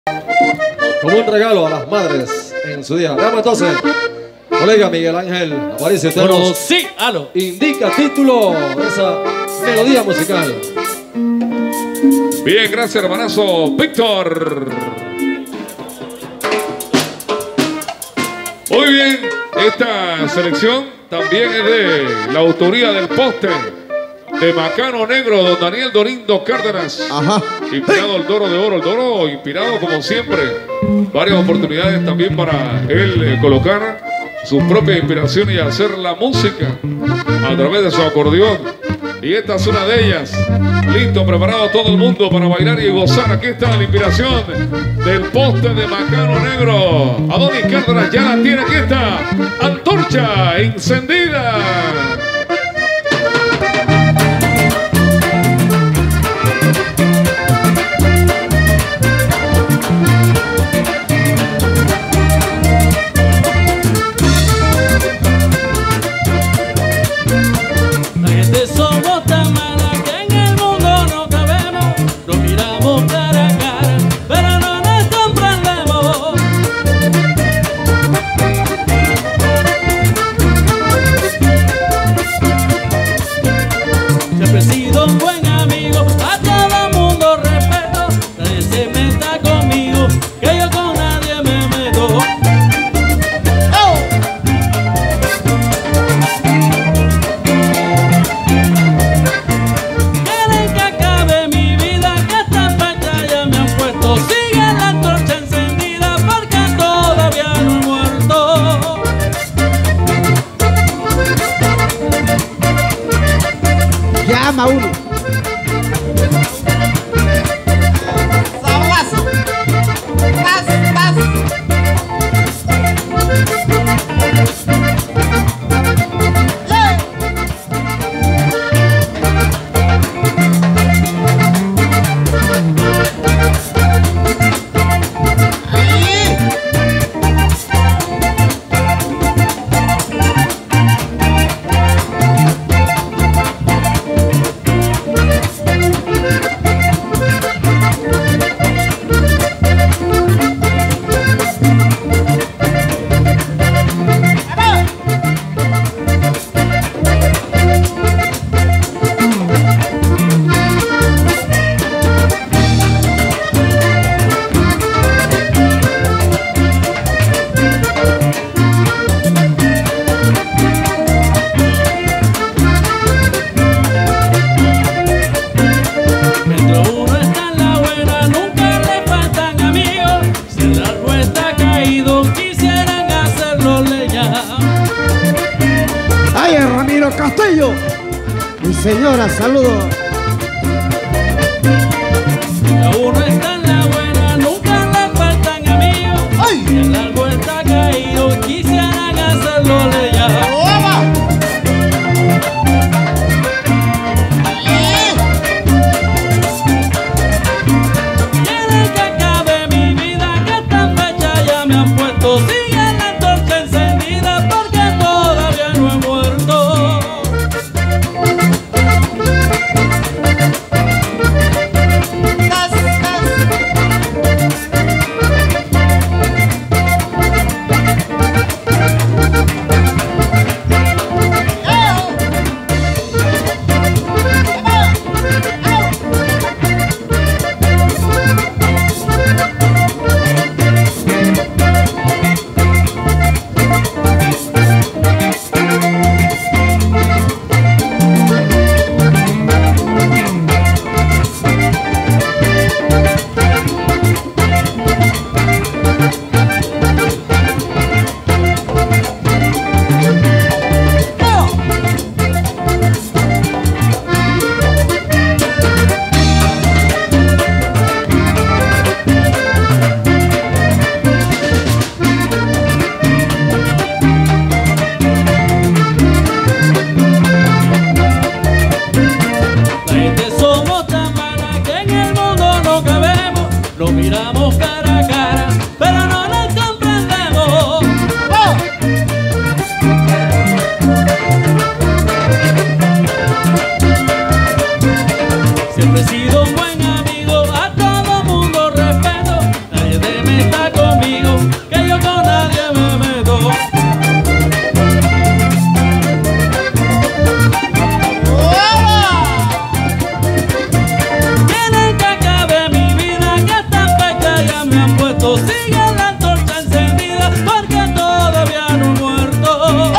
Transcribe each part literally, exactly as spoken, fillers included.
Como un regalo a las madres en su día. Veamos entonces, colega Miguel Ángel Aparicio. Bueno, sí, aló. Indica título de esa melodía musical. Bien, gracias hermanazo Víctor. Muy bien, esta selección también es de la autoría del poste de Macano Negro, don Daniel Dorindo Cárdenas. Ajá. Inspirado el Doro de Oro, el Doro inspirado como siempre. Varias oportunidades también para él eh, colocar su propia inspiración y hacer la música a través de su acordeón. Y esta es una de ellas. Listo, preparado todo el mundo para bailar y gozar. Aquí está la inspiración del poste de Macano Negro. Adonis Cárdenas ya la tiene. Aquí está. Antorcha encendida. Llama uno. Sablazo. Paz, paz. Castillo, mi señora, saludos. Uno está en la buena, nunca le faltan amigos. ¡Ay! Si el árbol está caído, quisieran hacerlo leña. Quieren que acabe mi vida, que esta fecha ya me han puesto. Sigue la antorcha encendida porque todavía no he muerto. Tas, tas. conmigo, que yo con nadie me meto. Quieren que acabe mi vida, que esta fecha ya me han puesto. Sigue la antorcha encendida, porque todavía no he muerto.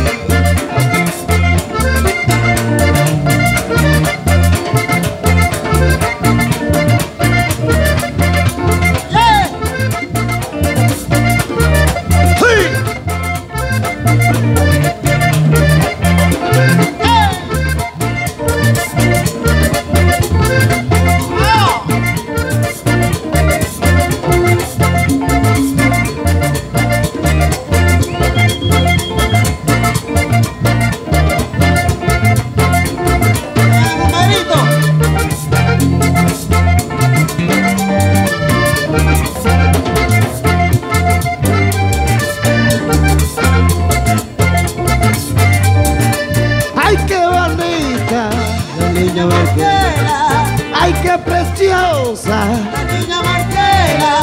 Ay, qué bonita la niña Marquera. Ay, qué preciosa la niña Marquera.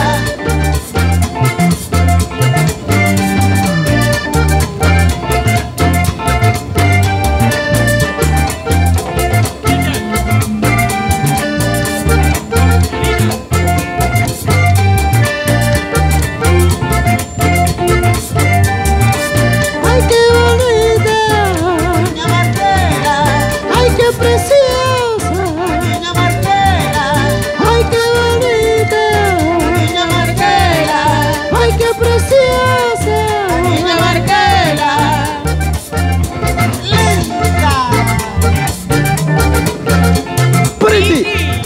Ay, qué bonita niña Marquera. Ay, qué preciosa niña Marquera. Ay, qué bonita niña Marquera. Ay, qué preciosa niña Marquera. Linda. Pretty.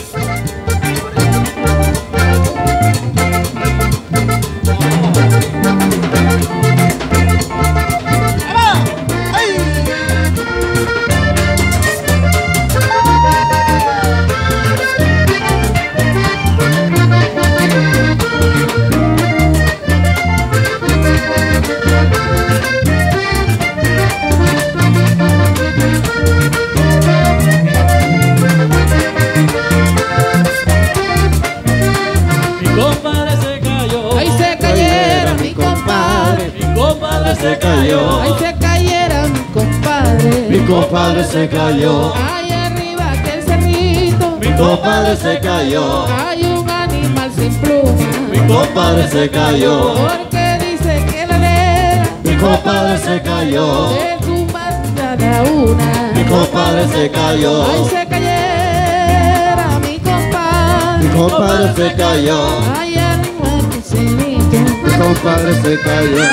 Mi compadre se cayó. Ay, se cayera mi compadre. Mi compadre se cayó. Ay, se cayera mi compadre. Mi compadre se cayó. Ay, arriba aquel cerrito. Mi Compadre se cayó. Hay un animal sin pluma. Mi Compadre se cayó. Porque dice que la nena Mi compadre se cayó. de su madre a una. Mi compadre se cayó. Ay, se cayera mi compadre. Mi compadre se cayó. Ay, arriba aquel cerrito. Mi compadre se cayó.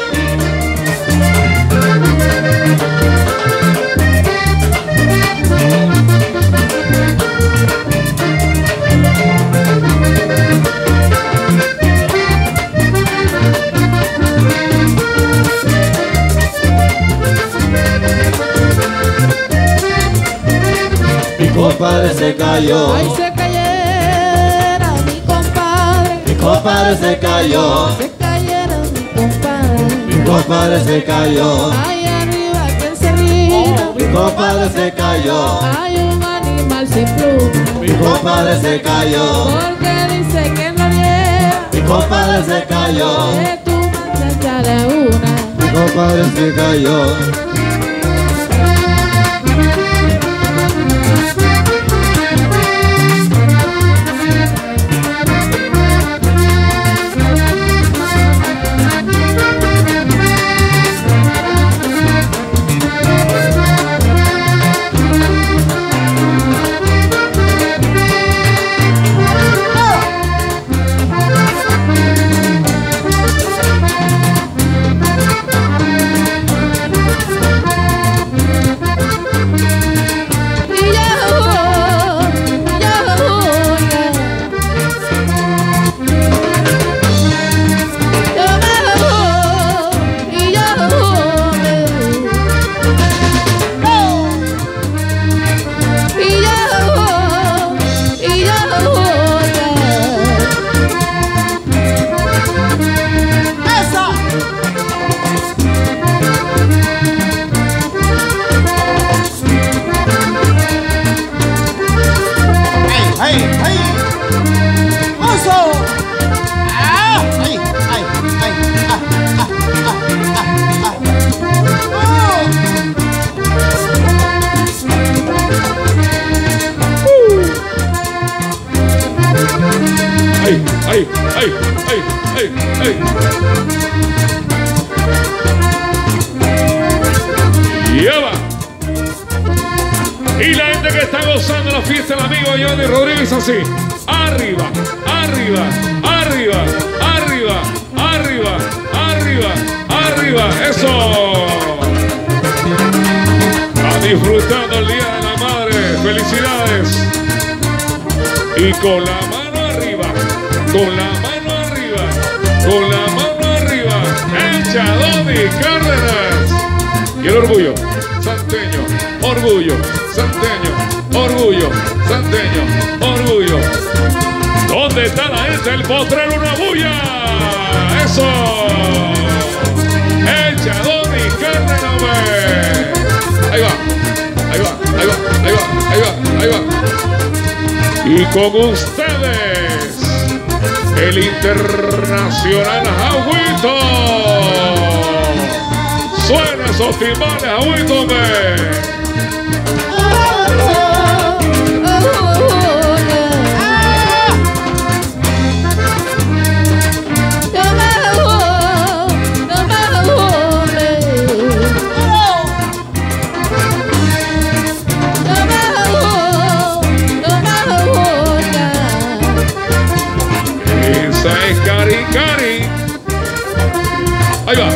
Mi compadre se cayó. Ay, se cayera mi compadre. Mi compadre se cayó. Se cayera mi compadre. Mi compadre se cayó. Ay, arriba aquel cerrito. Mi compadre se cayó. Hay un animal sin pluma. Mi compadre se cayó. Porque dice que no llega. Mi compadre se cayó. De tu madre a la una. Mi compadre se cayó. ¡Ay, ay, ay, ay! ¡Lleva! Y la gente que está gozando la fiesta, el amigo Johnny Rodríguez, así. Arriba, arriba, arriba, arriba, arriba, arriba, arriba. ¡Eso! A disfrutando el Día de la Madre. ¡Felicidades! Y con la mano arriba, con la mano arriba, con la mano arriba, el Chadoni Cárdenas. Y el orgullo santeño, orgullo santeño, orgullo santeño, orgullo. ¿Dónde está la gente? El potrero, una bulla. ¡Eso! El Chadoni Cárdenas. Ahí va, ahí va, ahí va, ahí va, ahí va, ahí va. Y con ustedes, el internacional Agüito. Suena esos timbales, Agüito, me. Esa es Cari Cari. Ahí va.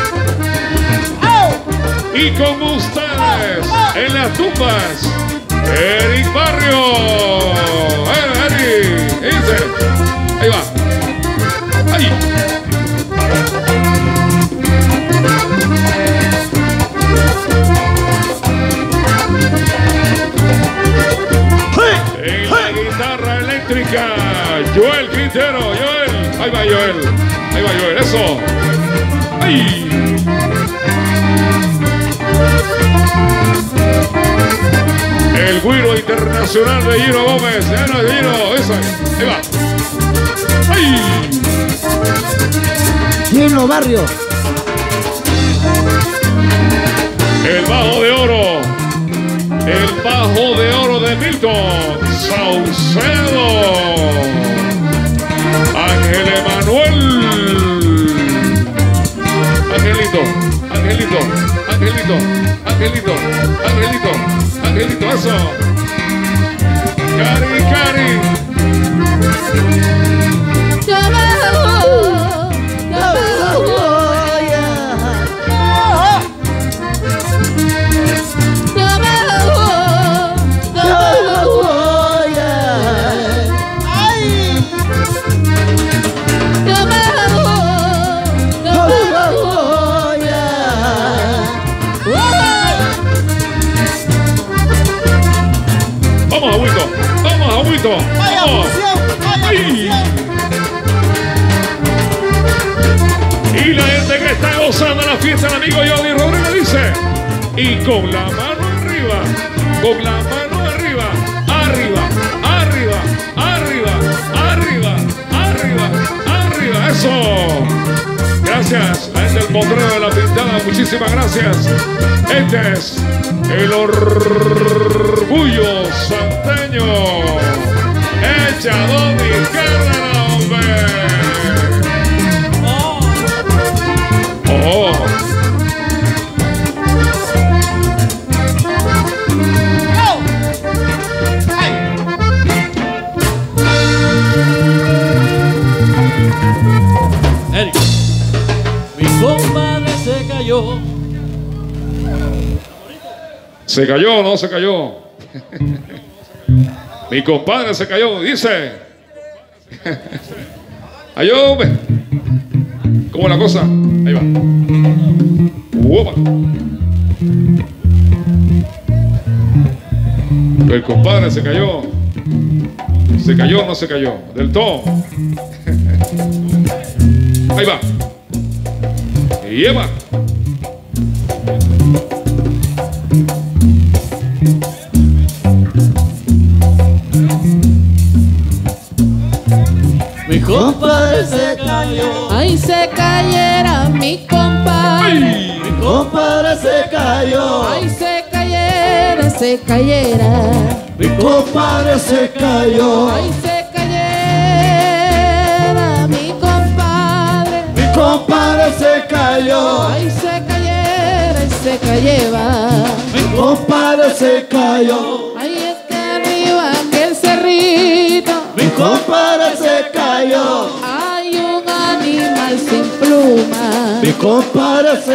Y con ustedes, en las tumbas, Eric Barrio. Eh, Eric, dice. Ahí va. Ahí. En la guitarra eléctrica, Joel Quintero. Joel. Ahí va Joel. Ahí va Joel. Eso. Ahí. El güiro internacional de Giro Gómez. Giro, Giro, eso. Ahí va. ¡Ay! Giro Barrio. El bajo de oro. El bajo de oro de Milton Saucedo. Ángel Emanuel. Angelito, Angelito, Angelito, Angelito, Angelito, Angelito, eso. Cari, Cari. Vamos, Agüito, vamos, Agüito, vamos. ¡Ay! Y la gente que está gozando la fiesta, el amigo Johnny Rodríguez dice, y con la mano arriba, con la mano arriba, arriba, arriba, arriba, arriba, arriba, arriba, eso. Gracias, la gente del potrero de la pintada, muchísimas gracias. Este es el orgullo santeño, el Chadoni Cárdenas, hombre. Oh. Eric, mi compadre se cayó. ¿Se cayó o no se cayó? Mi compadre se cayó, dice. Ayó, hombre. ¿Cómo es la cosa? Ahí va. Uopa. El compadre se cayó. ¿Se cayó o no se cayó? Del todo. Ahí va. Y lleva. Mi compadre se cayó. Ay, se cayera mi compadre. ¡Ay! Mi compadre se cayó. Ay, se cayera, se cayera. Mi compadre se cayó. Ay, se cayera. compadre se cayó. Ay, se cayera y se cayeva. Mi compadre se cayó. Ay, es que arriba aquel cerrito. Mi compadre se cayó. Hay un animal sin pluma. Mi compadre se